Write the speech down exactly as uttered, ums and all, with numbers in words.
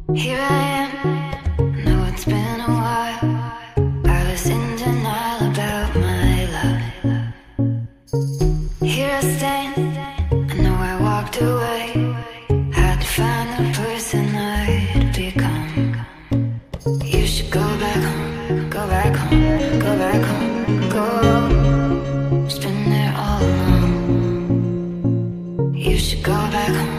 Here I am, know it's been a while. I was in denial about my love. Here I stand, I know I walked away. Had to find the person I'd become. You should go back home, go back home, go back home, go. Just been there all along. You should go back home.